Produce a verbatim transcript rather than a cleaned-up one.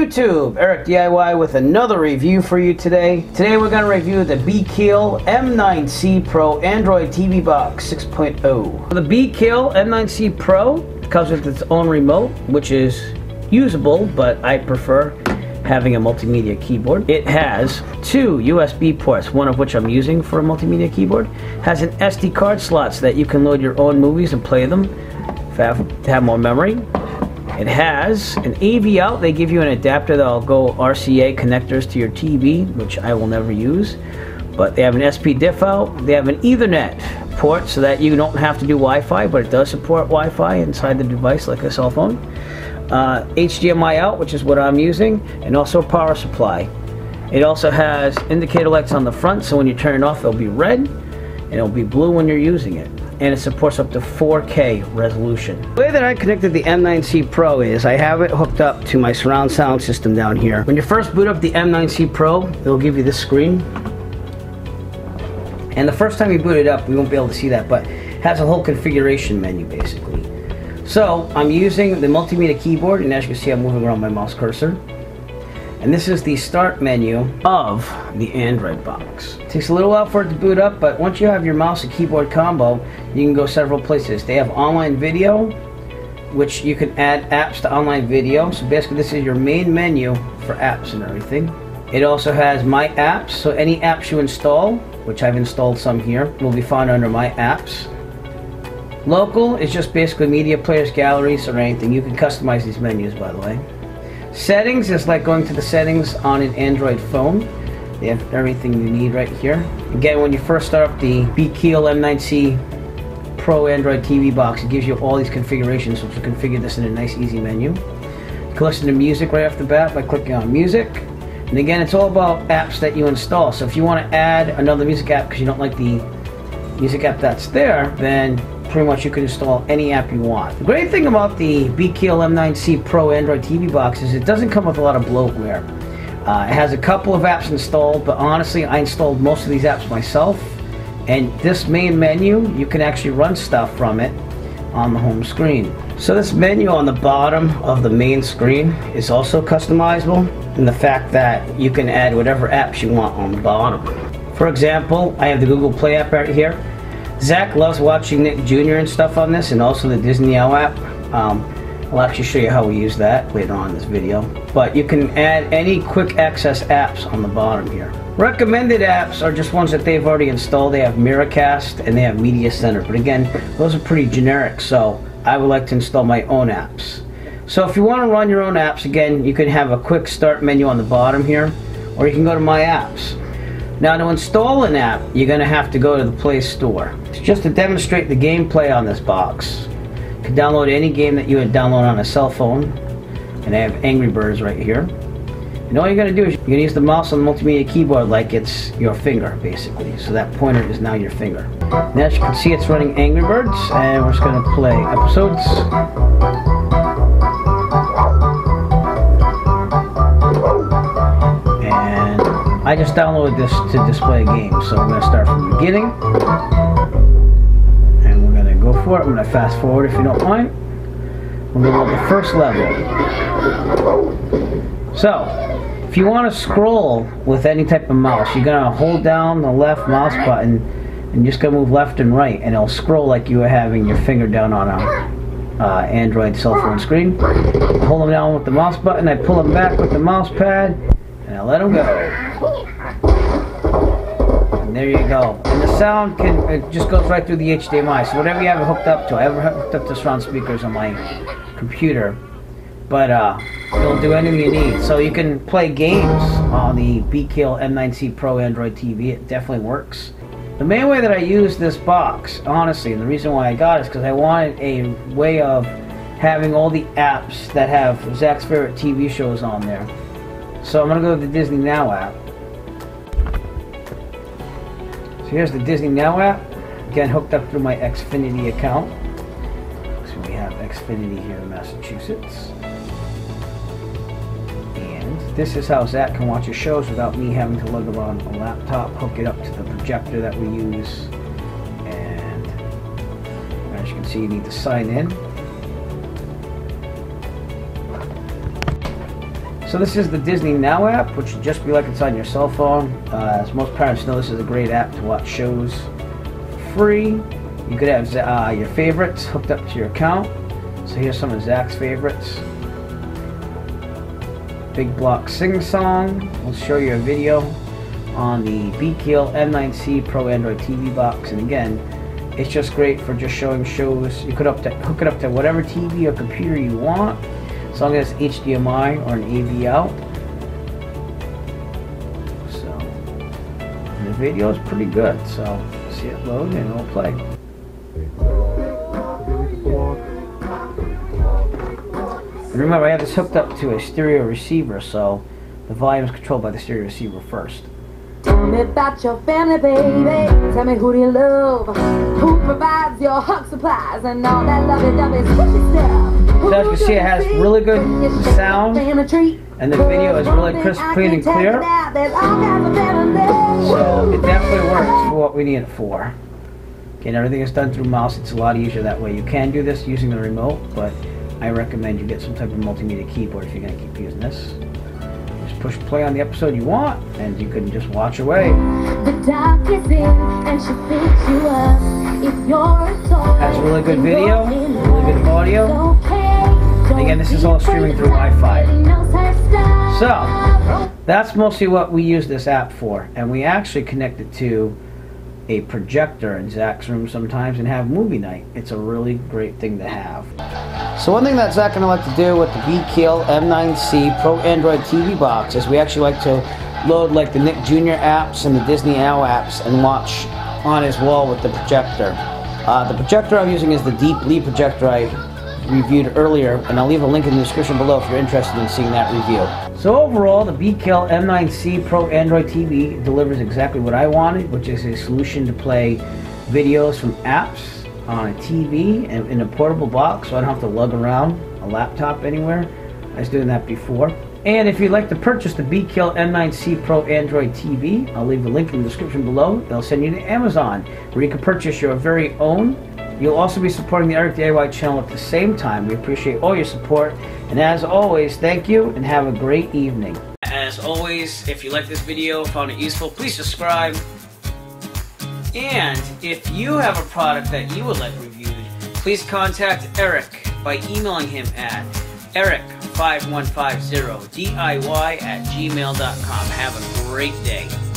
YouTube, Eric D I Y with another review for you today. Today we're going to review the BeKeel M nine C Pro Android T V Box six point oh. The BeKeel M nine C Pro comes with its own remote, which is usable, but I prefer having a multimedia keyboard. It has two U S B ports, one of which I'm using for a multimedia keyboard. Has an S D card slot so that you can load your own movies and play them to have, to have more memory. It has an A V out. They give you an adapter that'll go R C A connectors to your T V, which I will never use. But they have an S P diff out. They have an Ethernet port so that you don't have to do Wi-Fi, but it does support Wi-Fi inside the device like a cell phone. Uh, H D M I out, which is what I'm using, and also a power supply. It also has indicator lights on the front, so when you turn it off, it'll be red, and it'll be blue when you're using it. And it supports up to four K resolution. The way that I connected the M nine C Pro is I have it hooked up to my surround sound system down here. When you first boot up the M nine C Pro, it'll give you this screen. And the first time you boot it up, we won't be able to see that, but it has a whole configuration menu basically. So I'm using the multimedia keyboard, and as you can see, I'm moving around my mouse cursor. And this is the start menu of the Android box. It takes a little while for it to boot up, but once you have your mouse and keyboard combo, you can go several places. They have online video, which you can add apps to online video. So basically this is your main menu for apps and everything. It also has My Apps, so any apps you install, which I've installed some here, will be found under My Apps. Local is just basically media players, galleries, or anything. You can customize these menus, by the way. Settings is like going to the settings on an Android phone. They have everything you need right here. Again, when you first start up the BeKeel M nine C Pro Android T V box, it gives you all these configurations, so you can configure this in a nice, easy menu. You can listen to music right off the bat by clicking on music. And again, it's all about apps that you install. So if you want to add another music app because you don't like the music app that's there, then pretty much you can install any app you want. The great thing about the BeKeel M nine C Pro Android T V box is it doesn't come with a lot of bloatware. Uh, it has a couple of apps installed, but honestly I installed most of these apps myself, and this main menu, you can actually run stuff from it on the home screen. So this menu on the bottom of the main screen is also customizable in the fact that you can add whatever apps you want on the bottom. For example, I have the Google Play app right here. Zach loves watching Nick Junior and stuff on this, and also the Disney Now app. Um, I'll actually show you how we use that later on in this video. But you can add any quick access apps on the bottom here. Recommended apps are just ones that they've already installed. They have Miracast and they have Media Center. But again, those are pretty generic, so I would like to install my own apps. So if you want to run your own apps, again, you can have a quick start menu on the bottom here, or you can go to My Apps. Now to install an app, you're going to have to go to the Play Store. Just to demonstrate the gameplay on this box, you can download any game that you would download on a cell phone, and I have Angry Birds right here. And all you're going to do is you're going to use the mouse on the multimedia keyboard like it's your finger, basically. So that pointer is now your finger. Now as you can see, it's running Angry Birds, and we're just going to play episodes. I just downloaded this to display a game, so I'm going to start from the beginning. And we're going to go for it. I'm going to fast forward if you don't mind. We're going to go to the first level. So, if you want to scroll with any type of mouse, you're going to hold down the left mouse button and just going to move left and right, and it'll scroll like you were having your finger down on a uh, Android cell phone screen. I hold them down with the mouse button, I pull them back with the mouse pad, and I let them go. And there you go. And the sound can it just goes right through the H D M I. So whatever you have it hooked up to, I have it hooked up to surround speakers on my computer, but uh, it'll do anything you need. So you can play games on the BeKeel M nine C Pro Android T V. It definitely works. The main way that I use this box, honestly, and the reason why I got it is because I wanted a way of having all the apps that have Zach's favorite T V shows on there. So I'm going to go to the Disney Now app. So here's the Disney Now app. Again, hooked up through my Xfinity account. So we have Xfinity here in Massachusetts. And this is how Zach can watch his shows without me having to lug around a laptop, hook it up to the projector that we use. And as you can see, you need to sign in. So this is the Disney Now app, which would just be like it's on your cell phone. Uh, as most parents know, this is a great app to watch shows for free. You could have uh, your favorites hooked up to your account. So here's some of Zach's favorites. Big Block Sing Song. We'll show you a video on the Beakill M nine C Pro Android T V box, and again, it's just great for just showing shows. You could up to, hook it up to whatever T V or computer you want, as long as it's H D M I or an A V out. So, and the video is pretty good. So, see it load and it'll play. And remember, I have this hooked up to a stereo receiver, so the volume is controlled by the stereo receiver first. Tell me about your family, baby. Tell me who do you love? Who provides your hug supplies and all that lovey-dovey squishy stuff? So as you can see, it has really good sound, and the video is really crisp, clean, and clear. So it definitely works for what we need it for. Again, everything is done through mouse. It's a lot easier that way. You can do this using the remote, but I recommend you get some type of multimedia keyboard if you're going to keep using this. Just push play on the episode you want, and you can just watch away. The doc is in, and she picks you up. If you're a toy, has a really good video, really good audio. And again, this is all streaming through Wi-Fi. So that's mostly what we use this app for, and we actually connect it to a projector in Zach's room sometimes and have movie night. It's a really great thing to have. So one thing that Zach and I like to do with the Beakill M nine C Pro Android T V box is we actually like to load like the Nick Junior apps and the Disney Now apps and watch on his wall with the projector. Uh, the projector I'm using is the Deep Lee projector I reviewed earlier, and I'll leave a link in the description below if you're interested in seeing that review. So overall, the Beakill M nine C Pro Android T V delivers exactly what I wanted, which is a solution to play videos from apps on a T V and in a portable box, so I don't have to lug around a laptop anywhere. I was doing that before. And if you'd like to purchase the Beakill M nine C Pro Android T V, I'll leave the link in the description below. They'll send you to Amazon, where you can purchase your very own. You'll also be supporting the Eric D I Y channel at the same time. We appreciate all your support, and as always, thank you and have a great evening. As always, if you like this video, found it useful, please subscribe. And if you have a product that you would like reviewed, please contact Eric by emailing him at eric five one five zero D I Y at gmail dot com. Have a great day.